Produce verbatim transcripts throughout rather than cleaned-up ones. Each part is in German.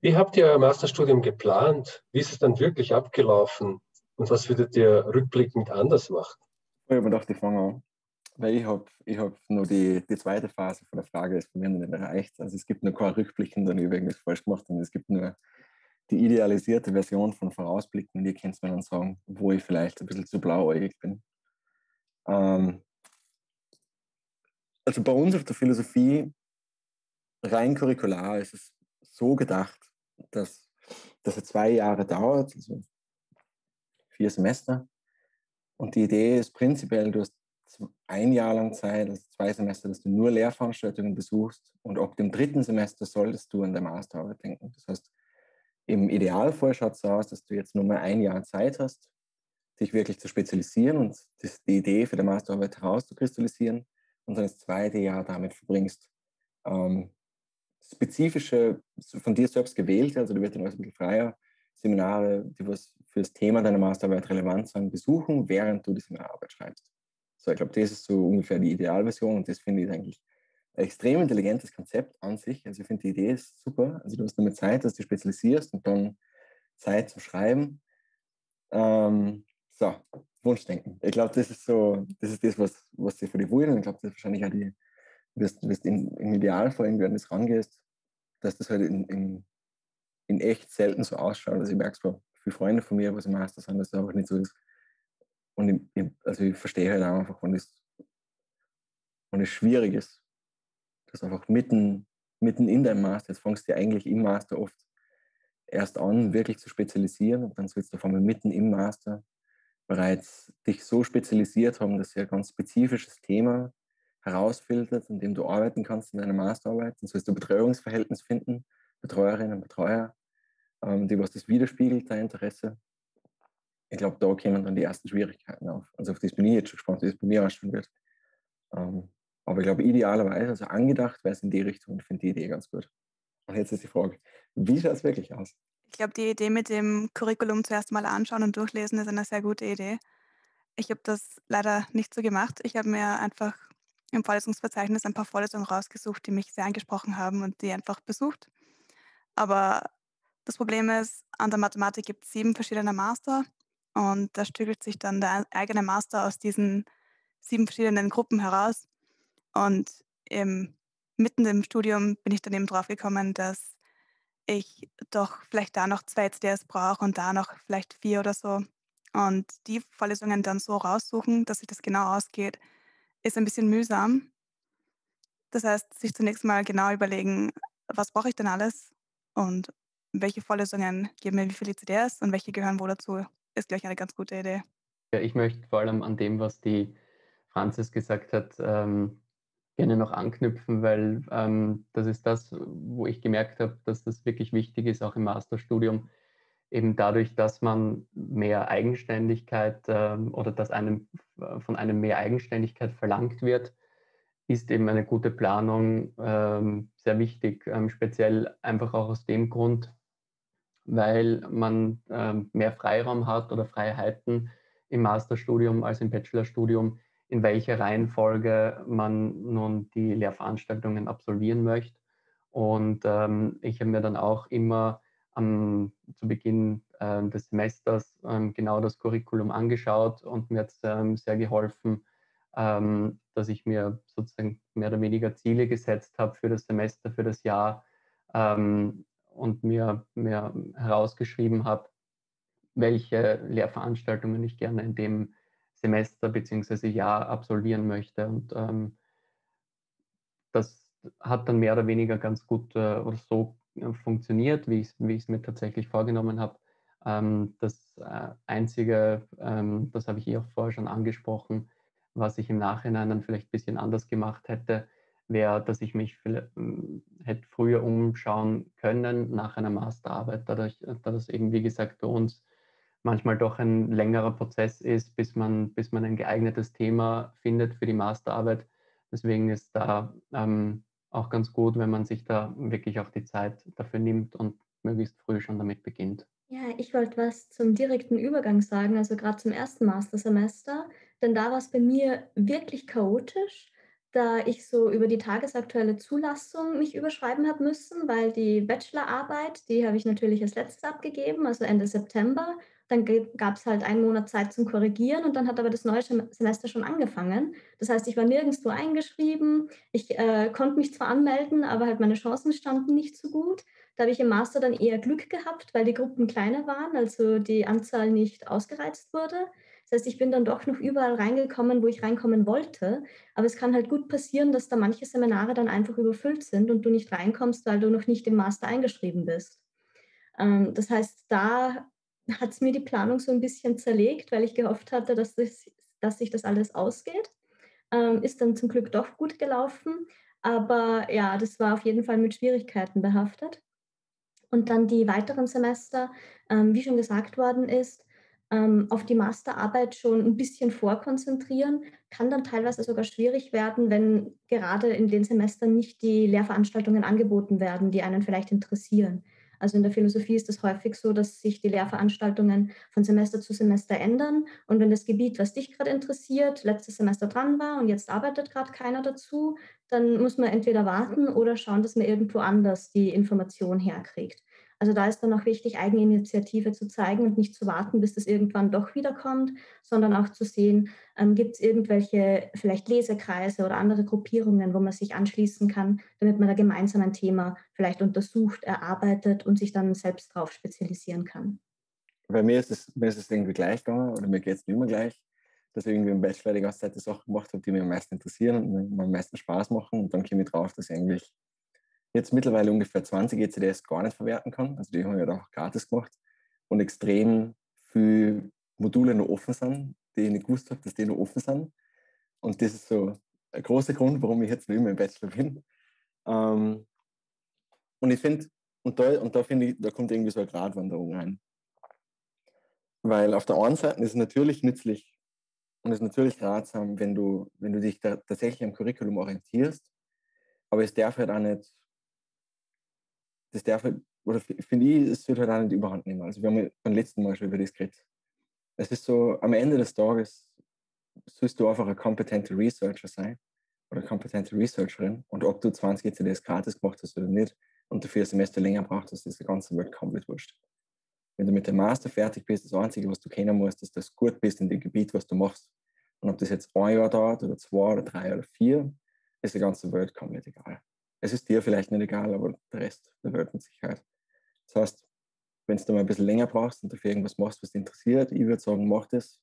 Wie habt ihr euer Masterstudium geplant? Wie ist es dann wirklich abgelaufen? Und was würdet ihr rückblickend anders machen? Ich habe mir gedacht, ich fange an, weil ich habe ich hab nur die, die zweite Phase von der Frage ist bei mir noch nicht erreicht. Also es gibt nur kein Rückblicken, dann über irgendwas falsch gemacht und es gibt nur die idealisierte Version von Vorausblicken und ihr könnt mir dann sagen, wo ich vielleicht ein bisschen zu blauäugig bin. Ähm, also bei uns auf der Philosophie, rein curricular, ist es so gedacht, dass dass es zwei Jahre dauert, also vier Semester. Und die Idee ist prinzipiell, du hast ein Jahr lang Zeit, also zwei Semester, dass du nur Lehrveranstaltungen besuchst und ab dem dritten Semester solltest du an der Masterarbeit denken. Das heißt, im Idealfall schaut es so aus, dass du jetzt nur mal ein Jahr Zeit hast, dich wirklich zu spezialisieren und das, die Idee für die Masterarbeit herauszukristallisieren und dann das zweite Jahr damit verbringst, ähm, spezifische, von dir selbst gewählte, also du wirst dann alles ein bisschen freier, Seminare, die was für das Thema deiner Masterarbeit relevant sind, besuchen, während du die Seminararbeit schreibst. So, ich glaube, das ist so ungefähr die Idealversion und das finde ich eigentlich ein extrem intelligentes Konzept an sich. Also ich finde, die Idee ist super. Also du hast nur mit Zeit, dass du spezialisierst und dann Zeit zum Schreiben. Ähm, so, Wunschdenken. Ich glaube, das ist so, das ist das, was, was sie für die wollen. Und ich glaube, das ist wahrscheinlich auch die, wirst, wirst in, im Idealfall, wenn du an das rangehst, dass das halt in, in, in echt selten so ausschaut. Also ich merke es bei vielen Freunden von mir, was im Master sind, dass es einfach nicht so ist. Und ich, ich, also ich verstehe halt auch einfach, wenn es, wenn es schwierig ist, dass einfach mitten, mitten in deinem Master, jetzt fängst du eigentlich im Master oft erst an, wirklich zu spezialisieren und dann sollst du auf einmal mitten im Master bereits dich so spezialisiert haben, dass du ein ganz spezifisches Thema herausfiltert, in dem du arbeiten kannst in deiner Masterarbeit. Dann sollst du ein Betreuungsverhältnis finden, Betreuerinnen und Betreuer, ähm, die was das widerspiegelt, dein Interesse. Ich glaube, da kommen dann die ersten Schwierigkeiten auf. Also auf das bin ich jetzt schon gespannt, wie es bei mir ausschauen wird. Ähm, aber ich glaube, idealerweise, also angedacht wäre es in die Richtung und ich finde die Idee ganz gut. Und jetzt ist die Frage, wie schaut es wirklich aus? Ich glaube, die Idee mit dem Curriculum zuerst mal anschauen und durchlesen ist eine sehr gute Idee. Ich habe das leider nicht so gemacht. Ich habe mir einfach im Vorlesungsverzeichnis ein paar Vorlesungen rausgesucht, die mich sehr angesprochen haben und die einfach besucht. Aber das Problem ist, an der Mathematik gibt es sieben verschiedene Master und da stückelt sich dann der eigene Master aus diesen sieben verschiedenen Gruppen heraus. Und im, mitten im Studium bin ich dann eben drauf gekommen, dass ich doch vielleicht da noch zwei C D S brauche und da noch vielleicht vier oder so. Und die Vorlesungen dann so raussuchen, dass sich das genau ausgeht, ist ein bisschen mühsam. Das heißt, sich zunächst mal genau überlegen, was brauche ich denn alles und welche Vorlesungen geben mir wie viele C D S und welche gehören wo dazu, ist, glaube ich, eine ganz gute Idee. Ja, ich möchte vor allem an dem, was die Frances gesagt hat, ähm, gerne noch anknüpfen, weil ähm, das ist das, wo ich gemerkt habe, dass das wirklich wichtig ist, auch im Masterstudium, eben dadurch, dass man mehr Eigenständigkeit ähm, oder dass einem, von einem mehr Eigenständigkeit verlangt wird, ist eben eine gute Planung ähm, sehr wichtig, ähm, speziell einfach auch aus dem Grund, weil man ähm, mehr Freiraum hat oder Freiheiten im Masterstudium als im Bachelorstudium, in welcher Reihenfolge man nun die Lehrveranstaltungen absolvieren möchte. Und ähm, ich habe mir dann auch immer am, zu Beginn äh, des Semesters ähm, genau das Curriculum angeschaut und mir hat es ähm, sehr geholfen, ähm, dass ich mir sozusagen mehr oder weniger Ziele gesetzt habe für das Semester, für das Jahr, ähm, und mir, mir herausgeschrieben habe, welche Lehrveranstaltungen ich gerne in dem Semester bzw. Jahr absolvieren möchte. Und ähm, das hat dann mehr oder weniger ganz gut äh, oder so äh, funktioniert, wie ich es wie mir tatsächlich vorgenommen habe. Ähm, das äh, Einzige, ähm, das habe ich eh auch vorher schon angesprochen, was ich im Nachhinein dann vielleicht ein bisschen anders gemacht hätte, wäre, dass ich mich vielleicht, ähm, hätte früher umschauen können nach einer Masterarbeit, dadurch, da das eben, wie gesagt, bei uns manchmal doch ein längerer Prozess ist, bis man, bis man ein geeignetes Thema findet für die Masterarbeit. Deswegen ist da ähm, auch ganz gut, wenn man sich da wirklich auch die Zeit dafür nimmt und möglichst früh schon damit beginnt. Ja, ich wollte was zum direkten Übergang sagen, also gerade zum ersten Mastersemester, denn da war es bei mir wirklich chaotisch, da ich so über die tagesaktuelle Zulassung mich überschreiben habe müssen, weil die Bachelorarbeit, die habe ich natürlich als letztes abgegeben, also Ende September. Dann gab es halt einen Monat Zeit zum Korrigieren und dann hat aber das neue Sem- Semester schon angefangen. Das heißt, ich war nirgendwo eingeschrieben. Ich äh, konnte mich zwar anmelden, aber halt meine Chancen standen nicht so gut. Da habe ich im Master dann eher Glück gehabt, weil die Gruppen kleiner waren, also die Anzahl nicht ausgereizt wurde. Das heißt, ich bin dann doch noch überall reingekommen, wo ich reinkommen wollte. Aber es kann halt gut passieren, dass da manche Seminare dann einfach überfüllt sind und du nicht reinkommst, weil du noch nicht im Master eingeschrieben bist. Ähm, das heißt, da hat es mir die Planung so ein bisschen zerlegt, weil ich gehofft hatte, dass, das, dass sich das alles ausgeht. Ähm, ist dann zum Glück doch gut gelaufen. Aber ja, das war auf jeden Fall mit Schwierigkeiten behaftet. Und dann die weiteren Semester, ähm, wie schon gesagt worden ist, ähm, auf die Masterarbeit schon ein bisschen vorkonzentrieren, kann dann teilweise sogar schwierig werden, wenn gerade in den Semestern nicht die Lehrveranstaltungen angeboten werden, die einen vielleicht interessieren. Also in der Philosophie ist es häufig so, dass sich die Lehrveranstaltungen von Semester zu Semester ändern. Und wenn das Gebiet, was dich gerade interessiert, letztes Semester dran war und jetzt arbeitet gerade keiner dazu, dann muss man entweder warten oder schauen, dass man irgendwo anders die Information herkriegt. Also da ist dann auch wichtig, Eigeninitiative zu zeigen und nicht zu warten, bis das irgendwann doch wiederkommt, sondern auch zu sehen, ähm, gibt es irgendwelche vielleicht Lesekreise oder andere Gruppierungen, wo man sich anschließen kann, damit man da gemeinsam ein Thema vielleicht untersucht, erarbeitet und sich dann selbst darauf spezialisieren kann. Bei mir ist es, mir ist es irgendwie gleich gegangen, oder mir geht es nicht mehr gleich, dass ich irgendwie im Bachelor die ganze Zeit die Sachen gemacht habe, die mich am meisten interessieren und mir am meisten Spaß machen. Und dann komme ich drauf, dass ich eigentlich jetzt mittlerweile ungefähr zwanzig E C Ds gar nicht verwerten kann. Also die haben wir auch gratis gemacht und extrem viele Module noch offen sind, die ich nicht gewusst habe, dass die noch offen sind. Und das ist so ein großer Grund, warum ich jetzt nicht mehr im Bachelor bin. Ähm, und ich finde, und da, und da finde ich, da kommt irgendwie so eine Gratwanderung rein. Weil auf der einen Seite ist es natürlich nützlich und es ist natürlich ratsam, wenn du, wenn du dich da tatsächlich am Curriculum orientierst, aber es darf halt auch nicht, das darf halt, oder finde ich, es wird halt auch nicht überhand nehmen. Also wir haben ja beim letzten Mal schon über das geredet. Es ist so, am Ende des Tages sollst du einfach ein kompetenter Researcher sein oder eine kompetente Researcherin und ob du zwanzig E C Ds gratis gemacht hast oder nicht und dafür ein Semester länger brauchst, ist die ganze Welt komplett wurscht. Wenn du mit dem Master fertig bist, das Einzige, was du kennen musst, ist, dass du gut bist in dem Gebiet, was du machst. Und ob das jetzt ein Jahr dauert oder zwei oder drei oder vier, ist die ganze Welt komplett egal. Es ist dir vielleicht nicht egal, aber der Rest der Welt mit Sicherheit. Das heißt, wenn du mal ein bisschen länger brauchst und dafür irgendwas machst, was dich interessiert, ich würde sagen, mach das,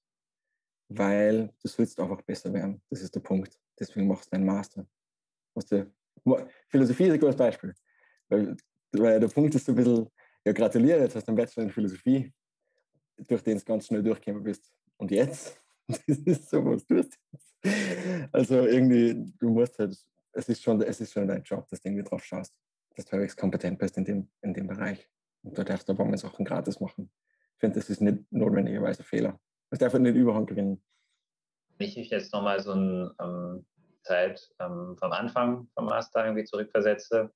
weil du sollst einfach besser werden. Das ist der Punkt. Deswegen machst du einen Master. Du, Philosophie ist ein gutes Beispiel. Weil, weil der Punkt ist so ein bisschen, ja, gratuliere, jetzt hast du einen Bachelor in Philosophie, durch den du ganz schnell durchgekommen bist. Und jetzt? Das ist so, was tust du jetzt? Also irgendwie, du musst halt, es ist schon, es ist schon dein Job, dass du irgendwie drauf schaust, dass du halbwegs kompetent bist in dem, in dem Bereich. Und du darfst aber mal Sachen gratis machen. Ich finde, das ist nicht notwendigerweise ein Fehler. Es darf halt nicht Überhand gewinnen. Wenn ich mich jetzt nochmal so eine ähm, Zeit ähm, vom Anfang vom Master irgendwie zurückversetze,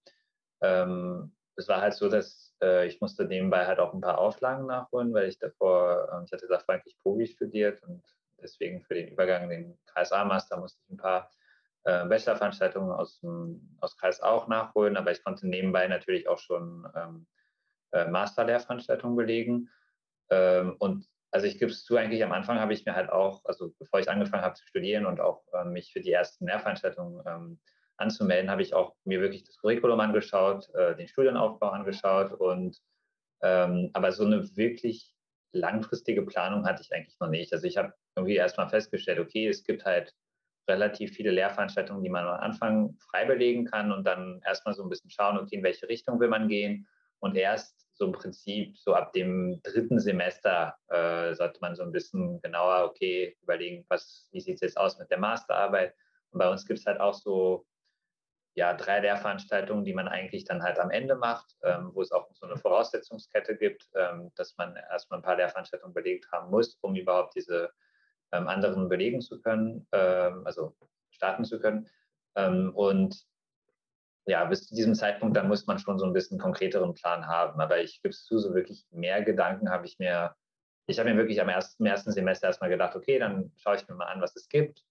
ähm, es war halt so, dass äh, ich musste nebenbei halt auch ein paar Auflagen nachholen, weil ich davor, äh, ich hatte davor eigentlich Pogi studiert und deswegen für den Übergang in den K S A-Master musste ich ein paar äh, Bachelor-Veranstaltungen aus, dem, aus K S A auch nachholen, aber ich konnte nebenbei natürlich auch schon ähm, äh, Master-Lehrveranstaltungen belegen. Ähm, und also ich gebe es zu, eigentlich am Anfang habe ich mir halt auch, also bevor ich angefangen habe zu studieren und auch ähm, mich für die ersten Lehrveranstaltungen ähm, anzumelden, habe ich auch mir wirklich das Curriculum angeschaut, äh, den Studienaufbau angeschaut und ähm, aber so eine wirklich langfristige Planung hatte ich eigentlich noch nicht. Also ich habe irgendwie erstmal festgestellt, okay, es gibt halt relativ viele Lehrveranstaltungen, die man am Anfang frei belegen kann und dann erstmal so ein bisschen schauen, okay, in welche Richtung will man gehen und erst so im Prinzip so ab dem dritten Semester äh, sollte man so ein bisschen genauer, okay, überlegen, was, wie sieht es jetzt aus mit der Masterarbeit. Und bei uns gibt es halt auch so ja, drei Lehrveranstaltungen, die man eigentlich dann halt am Ende macht, ähm, wo es auch so eine Voraussetzungskette gibt, ähm, dass man erstmal ein paar Lehrveranstaltungen belegt haben muss, um überhaupt diese ähm, anderen belegen zu können, ähm, also starten zu können. Ähm, und ja, bis zu diesem Zeitpunkt, dann muss man schon so ein bisschen konkreteren Plan haben. Aber ich gebe es zu, so wirklich mehr Gedanken habe ich mir, ich habe mir wirklich am ersten, im ersten Semester erstmal gedacht, okay, dann schaue ich mir mal an, was es gibt.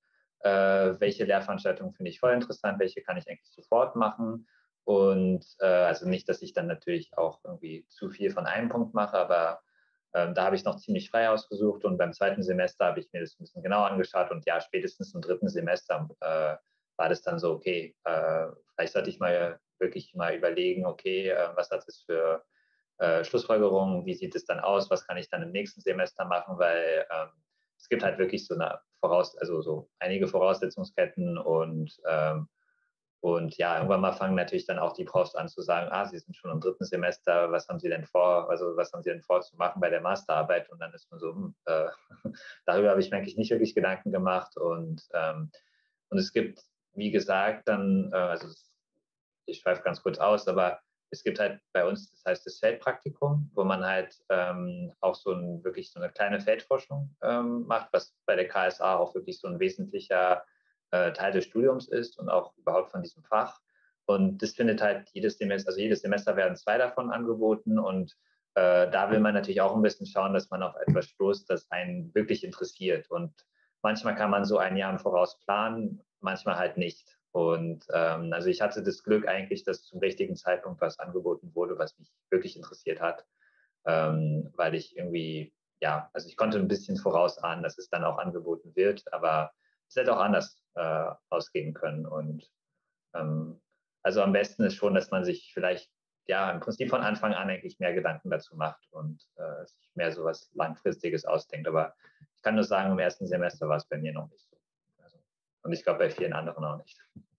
äh, welche Lehrveranstaltungen finde ich voll interessant, welche kann ich eigentlich sofort machen. Und äh, also nicht, dass ich dann natürlich auch irgendwie zu viel von einem Punkt mache, aber ähm, da habe ich noch ziemlich frei ausgesucht und beim zweiten Semester habe ich mir das ein bisschen genauer angeschaut und ja, spätestens im dritten Semester äh, war das dann so, okay, äh, vielleicht sollte ich mal wirklich mal überlegen, okay, äh, was hat es für äh, Schlussfolgerungen, wie sieht es dann aus, was kann ich dann im nächsten Semester machen, weil ähm, es gibt halt wirklich so eine Voraus, also so einige Voraussetzungsketten und ähm, und ja, irgendwann mal fangen natürlich dann auch die Profs an zu sagen, ah, Sie sind schon im dritten Semester, was haben Sie denn vor, also was haben Sie denn vor zu machen bei der Masterarbeit? Und dann ist man so, hm, äh, darüber habe ich mir eigentlich nicht wirklich Gedanken gemacht. Und, ähm, und es gibt, wie gesagt, dann, äh, also ich schweife ganz kurz aus, aber es gibt halt bei uns, das heißt das Feldpraktikum, wo man halt ähm, auch so ein, wirklich so eine kleine Feldforschung ähm, macht, was bei der K S A auch wirklich so ein wesentlicher äh, Teil des Studiums ist und auch überhaupt von diesem Fach. Und das findet halt jedes Semester, also jedes Semester werden zwei davon angeboten und äh, da will man natürlich auch ein bisschen schauen, dass man auf etwas stoßt, das einen wirklich interessiert. Und manchmal kann man so ein Jahr im Voraus planen, manchmal halt nicht. Und ähm, also ich hatte das Glück eigentlich, dass zum richtigen Zeitpunkt was angeboten wurde, was mich wirklich interessiert hat, ähm, weil ich irgendwie, ja, also ich konnte ein bisschen vorausahnen, dass es dann auch angeboten wird, aber es hätte auch anders äh, ausgehen können. Und ähm, also am besten ist schon, dass man sich vielleicht, ja, im Prinzip von Anfang an eigentlich mehr Gedanken dazu macht und äh, sich mehr so was Langfristiges ausdenkt. Aber ich kann nur sagen, im ersten Semester war es bei mir noch nicht so. Also, und ich glaube bei vielen anderen auch nicht.